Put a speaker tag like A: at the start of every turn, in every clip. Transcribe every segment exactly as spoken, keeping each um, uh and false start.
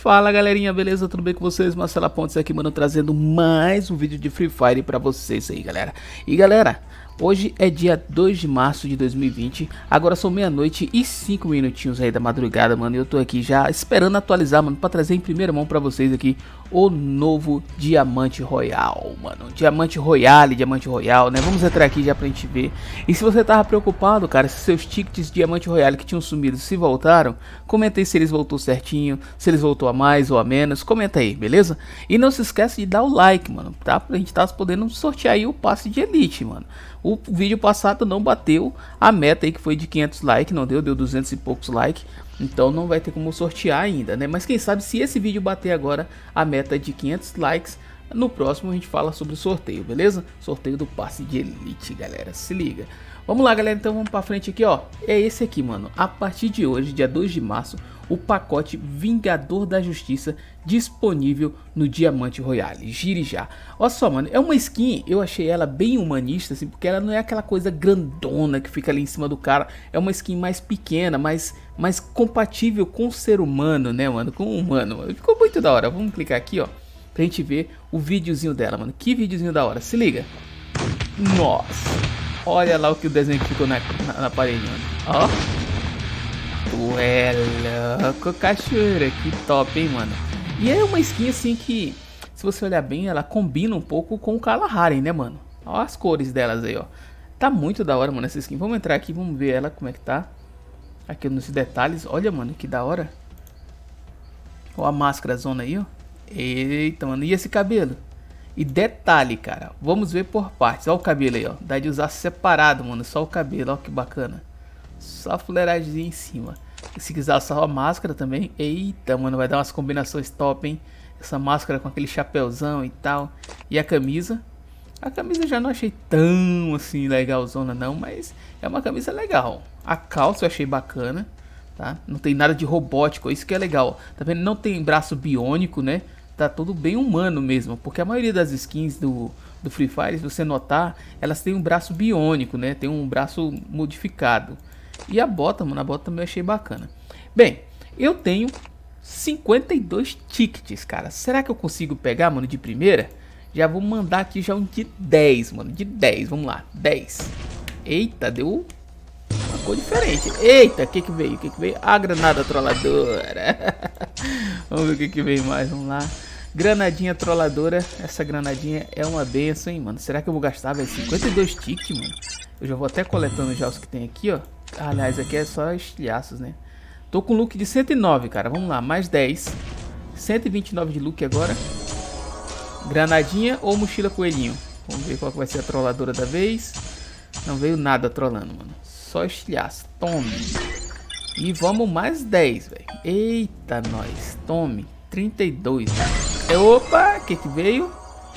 A: Fala galerinha, beleza? Tudo bem com vocês? Marcelo Pontes aqui, mano, trazendo mais um vídeo de Free Fire pra vocês aí, galera. E galera, hoje é dia dois de março de dois mil e vinte, agora são meia-noite e cinco minutinhos aí da madrugada, mano. E eu tô aqui já esperando atualizar, mano, pra trazer em primeira mão pra vocês aqui o novo Diamante Royal, mano. Diamante Royale, Diamante Royal, né? Vamos entrar aqui já pra gente ver. E se você tava preocupado, cara, se seus tickets Diamante Royale que tinham sumido se voltaram, comenta aí se eles voltou certinho, se eles voltou a mais ou a menos, comenta aí, beleza? E não se esquece de dar o like, mano, tá? Pra gente tá podendo sortear aí o passe de elite, mano. O vídeo passado não bateu a meta aí, que foi de quinhentos likes, não deu, deu duzentos e poucos likes. Então não vai ter como sortear ainda, né? Mas quem sabe se esse vídeo bater agora a meta de quinhentos likes, no próximo a gente fala sobre o sorteio, beleza? Sorteio do passe de elite, galera, se liga. Vamos lá, galera, então vamos pra frente aqui, ó. É esse aqui, mano. A partir de hoje, dia dois de março, o pacote Vingador da Justiça disponível no Diamante Royale. Gire já. Olha só, mano, é uma skin, eu achei ela bem humanista, assim, porque ela não é aquela coisa grandona que fica ali em cima do cara. É uma skin mais pequena, mais, mais compatível com o ser humano, né, mano? Com o humano, mano. Ficou muito da hora. Vamos clicar aqui, ó, pra gente ver o videozinho dela, mano. Que videozinho da hora, se liga. Nossa, olha lá o que o desenho que ficou na, na, na parede, mano. Ó. Tu é louco, cachoeira. Que top, hein, mano. E é uma skin assim que, se você olhar bem, ela combina um pouco com o Kalahari, né, mano? Ó as cores delas aí, ó. Tá muito da hora, mano, essa skin. Vamos entrar aqui, vamos ver ela, como é que tá. Aqui nos detalhes. Olha, mano, que da hora. Ó a máscara zona aí, ó. Eita, mano. E esse cabelo? E detalhe, cara, vamos ver por partes. Olha o cabelo aí, ó. Dá de usar separado, mano. Só o cabelo, ó, que bacana. Só a fuleiragem em cima. E se quiser só a máscara também. Eita, mano, vai dar umas combinações top, hein? Essa máscara com aquele chapéuzão e tal. E a camisa. A camisa eu já não achei tão assim legalzona não, mas é uma camisa legal. A calça eu achei bacana, tá? Não tem nada de robótico, isso que é legal. Tá vendo? Não tem braço biônico, né? Tá tudo bem humano mesmo, porque a maioria das skins do, do Free Fire, se você notar, elas têm um braço biônico, né? Tem um braço modificado. E a bota, mano, a bota também eu achei bacana. Bem, eu tenho cinquenta e dois tickets, cara. Será que eu consigo pegar, mano, de primeira? Já vou mandar aqui já um de dez, mano, de dez, vamos lá, dez. Eita, deu uma cor diferente. Eita, o que que veio? O que que veio? A granada trolladora. Vamos ver o que que veio mais, vamos lá. Granadinha trolladora. Essa granadinha é uma benção, hein, mano. Será que eu vou gastar, velho? cinquenta e dois tickets, mano. Eu já vou até coletando já os que tem aqui, ó. Aliás, aqui é só estilhaços, né? Tô com look de cento e nove, cara. Vamos lá, mais dez. cento e vinte e nove de look agora. Granadinha ou mochila coelhinho? Vamos ver qual vai ser a trolladora da vez. Não veio nada trolando, mano. Só estilhaço. Tome. E vamos mais dez, velho. Eita, nós. Tome. trinta e dois. É, opa, o que que veio?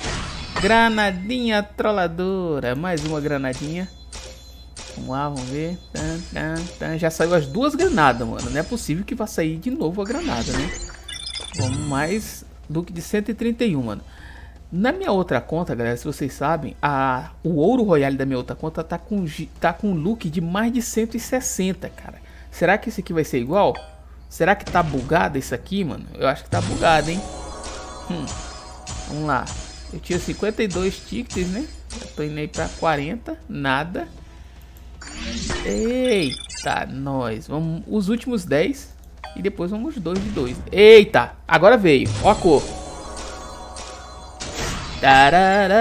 A: Granadinha trolladora. Mais uma granadinha. Vamos lá, vamos ver. Tan, tan, tan. Já saiu as duas granadas, mano. Não é possível que vá sair de novo a granada, né? Vamos mais. Look de cento e trinta e um, mano. Na minha outra conta, galera, se vocês sabem, a, o ouro royale da minha outra conta tá com, tá com look de mais de cento e sessenta, cara. Será que esse aqui vai ser igual? Será que tá bugado isso aqui, mano? Eu acho que tá bugado, hein? Hum. Vamos lá. Eu tinha cinquenta e dois tickets, né? Eu tô indo aí pra quarenta. Nada. Eita, nós. Vamos os últimos dez. E depois vamos dois de dois. Eita, agora veio. Ó a cor. Tarará,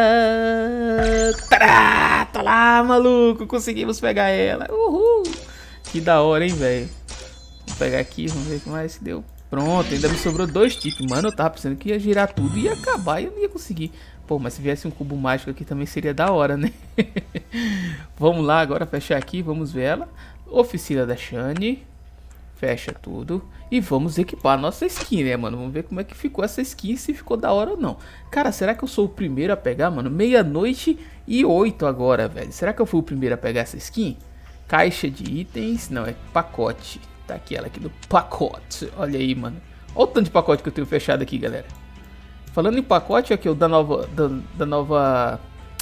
A: tará, tá lá, maluco. Conseguimos pegar ela. Uhul. Que da hora, hein, velho. Vou pegar aqui, vamos ver o que mais deu. Pronto, ainda me sobrou dois tickets. Mano, eu tava pensando que ia girar tudo e ia acabar e eu não ia conseguir. Pô, mas se viesse um cubo mágico aqui também seria da hora, né? Vamos lá agora fechar aqui, vamos ver ela. Oficina da Shani. Fecha tudo. E vamos equipar a nossa skin, né, mano? Vamos ver como é que ficou essa skin, se ficou da hora ou não. Cara, será que eu sou o primeiro a pegar, mano? Meia-noite e oito agora, velho. Será que eu fui o primeiro a pegar essa skin? Caixa de itens. Não, é pacote. Tá aqui ela aqui do pacote. Olha aí, mano. Olha o tanto de pacote que eu tenho fechado aqui, galera. Falando em pacote, aqui o da nova... Da, da nova...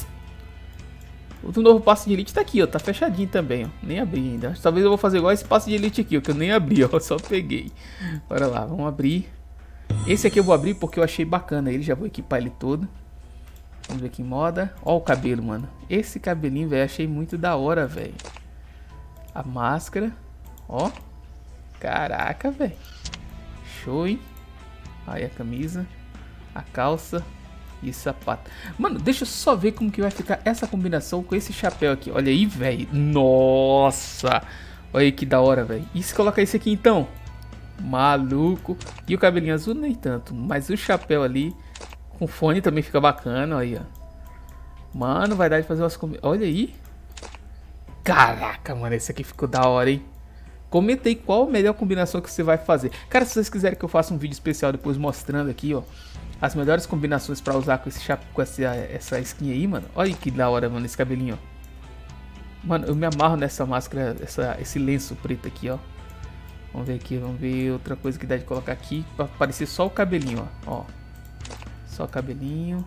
A: O do novo passe de elite tá aqui, ó. Tá fechadinho também, ó. Nem abri ainda. Talvez eu vou fazer igual esse passe de elite aqui, ó. Que eu nem abri, ó. Só peguei. Bora lá, vamos abrir. Esse aqui eu vou abrir porque eu achei bacana ele, já vou equipar ele todo. Vamos ver aqui em moda. Ó o cabelo, mano. Esse cabelinho, velho, achei muito da hora, velho. A máscara. Ó. Caraca, velho. Show, hein? Aí a camisa. A calça. E o sapato. Mano, deixa eu só ver como que vai ficar essa combinação com esse chapéu aqui. Olha aí, velho. Nossa. Olha aí que da hora, velho. E se colocar esse aqui, então? Maluco. E o cabelinho azul nem tanto. Mas o chapéu ali... Com fone também fica bacana, aí, ó. Mano, vai dar de fazer umas combinações. Olha aí. Caraca, mano, esse aqui ficou da hora, hein? Comenta aí qual a melhor combinação que você vai fazer. Cara, se vocês quiserem que eu faça um vídeo especial depois mostrando aqui, ó, as melhores combinações pra usar com esse chap... com essa, essa skin aí, mano. Olha aí que da hora, mano, esse cabelinho, ó. Mano, eu me amarro nessa máscara, essa, esse lenço preto aqui, ó. Vamos ver aqui, vamos ver outra coisa que dá de colocar aqui pra parecer só o cabelinho, ó. Ó. Só o cabelinho.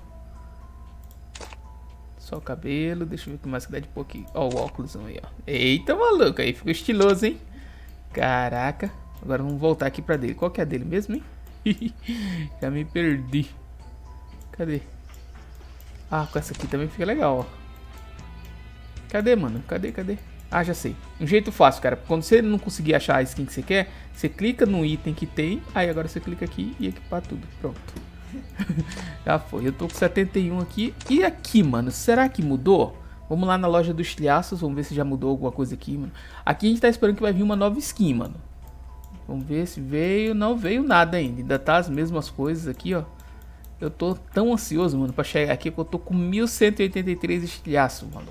A: Só o cabelo. Deixa eu ver o que mais que dá de pouquinho. Ó o óculos aí, ó. Eita, maluco. Aí ficou estiloso, hein? Caraca. Agora vamos voltar aqui pra dele. Qual que é a dele mesmo, hein? Já me perdi. Cadê? Ah, com essa aqui também fica legal, ó. Cadê, mano? Cadê, cadê? Ah, já sei. Um jeito fácil, cara. Quando você não conseguir achar a skin que você quer, você clica no item que tem. Aí agora você clica aqui e equipar tudo. Pronto. Já foi, eu tô com setenta e um aqui. E aqui, mano, será que mudou? Vamos lá na loja dos estilhaços, vamos ver se já mudou alguma coisa aqui, mano. Aqui a gente tá esperando que vai vir uma nova skin, mano. Vamos ver se veio. Não veio nada ainda, ainda tá as mesmas coisas aqui, ó. Eu tô tão ansioso, mano, pra chegar aqui, que eu tô com mil cento e oitenta e três estilhaços, maluco.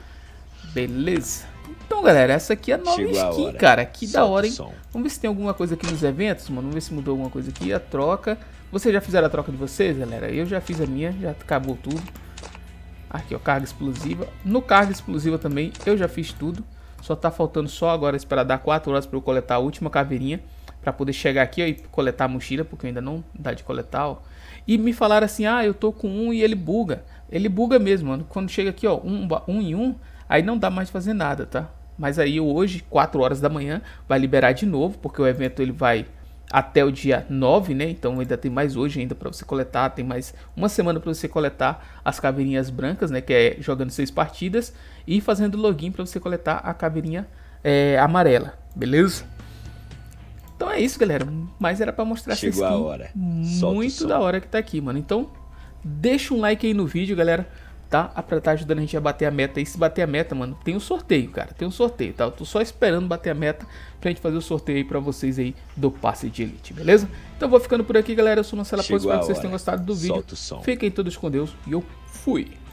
A: Beleza. Então, galera, essa aqui é a nova skin, cara. Que da hora, hein? Vamos ver se tem alguma coisa aqui nos eventos, mano. Vamos ver se mudou alguma coisa aqui. A troca. Vocês já fizeram a troca de vocês, galera? Eu já fiz a minha, já acabou tudo. Aqui, ó, carga explosiva. No carga explosiva também, eu já fiz tudo. Só tá faltando só agora esperar dar quatro horas pra eu coletar a última caveirinha. Pra poder chegar aqui, ó, e coletar a mochila, porque ainda não dá de coletar, ó. E me falaram assim, ah, eu tô com um e ele buga. Ele buga mesmo, mano. Quando chega aqui, ó, um, um em um, aí não dá mais fazer nada, tá? Mas aí hoje, quatro horas da manhã, vai liberar de novo, porque o evento ele vai até o dia nove, né? Então ainda tem mais hoje ainda para você coletar, tem mais uma semana para você coletar as caveirinhas brancas, né? Que é jogando seis partidas e fazendo login para você coletar a caveirinha é, amarela, beleza? Então é isso, galera. Mas era para mostrar essa skin
B: a hora.
A: muito da hora que tá aqui, mano. Então deixa um like aí no vídeo, galera. Tá? Pra tá ajudando a gente a bater a meta. E se bater a meta, mano, tem um sorteio, cara. Tem um sorteio, tá? Eu tô só esperando bater a meta pra gente fazer o sorteio aí pra vocês aí do passe de elite, beleza? Então vou ficando por aqui, galera. Eu sou o Marcelo Afonso. Espero que vocês tenham gostado do vídeo. Fiquem todos com Deus e eu fui.